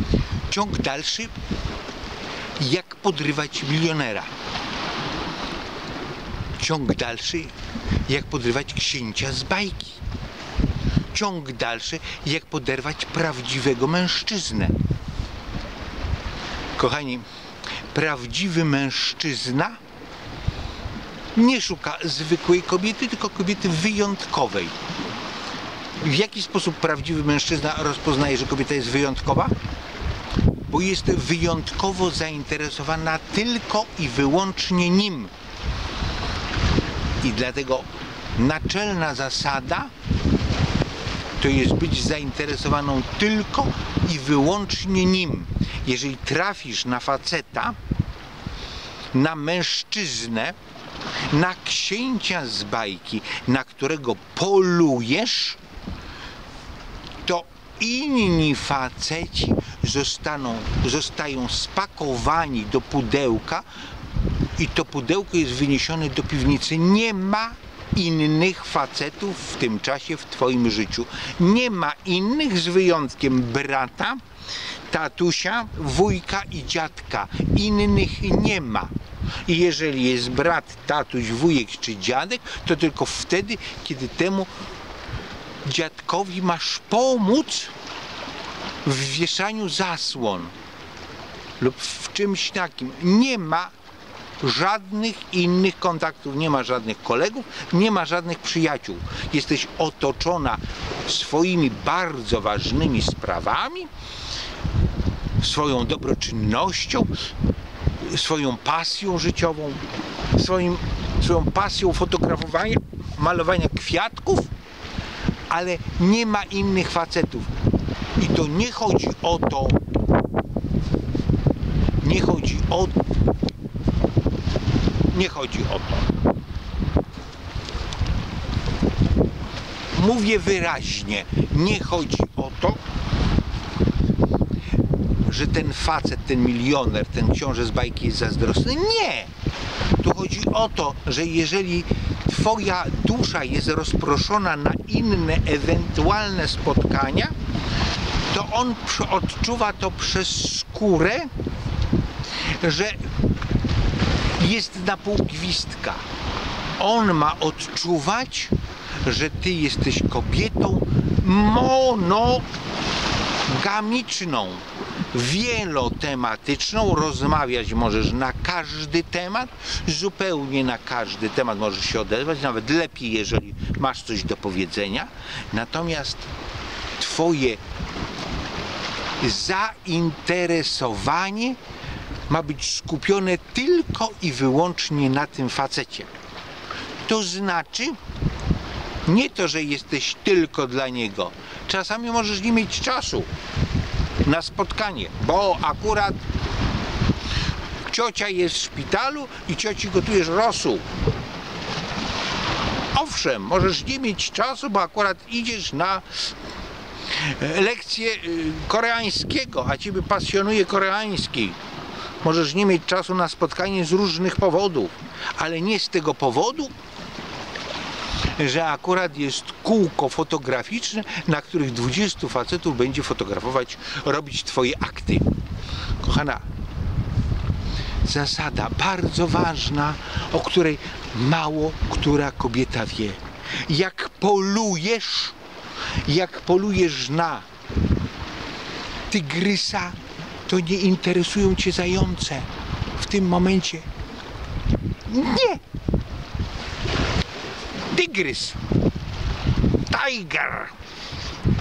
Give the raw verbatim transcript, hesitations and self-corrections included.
Ciąg dalszy, jak podrywać milionera. Ciąg dalszy, jak podrywać księcia z bajki. Ciąg dalszy, jak poderwać prawdziwego mężczyznę. Kochani, prawdziwy mężczyzna nie szuka zwykłej kobiety, tylko kobiety wyjątkowej. W jaki sposób prawdziwy mężczyzna rozpoznaje, że kobieta jest wyjątkowa? Bo jest wyjątkowo zainteresowana tylko i wyłącznie nim. I dlatego naczelna zasada to jest być zainteresowaną tylko i wyłącznie nim. Jeżeli trafisz na faceta, na mężczyznę, na księcia z bajki, na którego polujesz, to inni faceci zostaną, zostają spakowani do pudełka i to pudełko jest wyniesione do piwnicy. Nie ma innych facetów w tym czasie w twoim życiu. Nie ma innych z wyjątkiem brata, tatusia, wujka i dziadka. Innych nie ma. I jeżeli jest brat, tatuś, wujek czy dziadek, to tylko wtedy, kiedy temu dziadkowi masz pomóc w wieszaniu zasłon lub w czymś takim. Nie ma żadnych innych kontaktów, nie ma żadnych kolegów, nie ma żadnych przyjaciół. Jesteś otoczona swoimi bardzo ważnymi sprawami, swoją dobroczynnością, swoją pasją życiową, swoim, swoją pasją fotografowania, malowania kwiatków, ale nie ma innych facetów. I to nie chodzi o to, nie chodzi o nie chodzi o to. Mówię wyraźnie, nie chodzi o to, że ten facet, ten milioner, ten książę z bajki jest zazdrosny. Nie! Tu chodzi o to, że jeżeli twoja dusza jest rozproszona na inne ewentualne spotkania, to on odczuwa to przez skórę, że jest na pół gwizdka. On ma odczuwać, że ty jesteś kobietą monogamiczną, wielotematyczną. Rozmawiać możesz na każdy temat, zupełnie na każdy temat możesz się odezwać, nawet lepiej, jeżeli masz coś do powiedzenia. Natomiast twoje zainteresowanie ma być skupione tylko i wyłącznie na tym facecie. To znaczy nie to, że jesteś tylko dla niego. Czasami możesz nie mieć czasu na spotkanie, bo akurat ciocia jest w szpitalu i cioci gotujesz rosół. Owszem, możesz nie mieć czasu, bo akurat idziesz na lekcję koreańskiego, a ciebie pasjonuje koreański. Możesz nie mieć czasu na spotkanie z różnych powodów, ale nie z tego powodu, że akurat jest kółko fotograficzne, na których dwudziestu facetów będzie fotografować, robić twoje akty. Kochana, zasada bardzo ważna, o której mało która kobieta wie. Jak polujesz, jak polujesz na tygrysa, to nie interesują cię zające w tym momencie. Nie! Tygrys, tiger,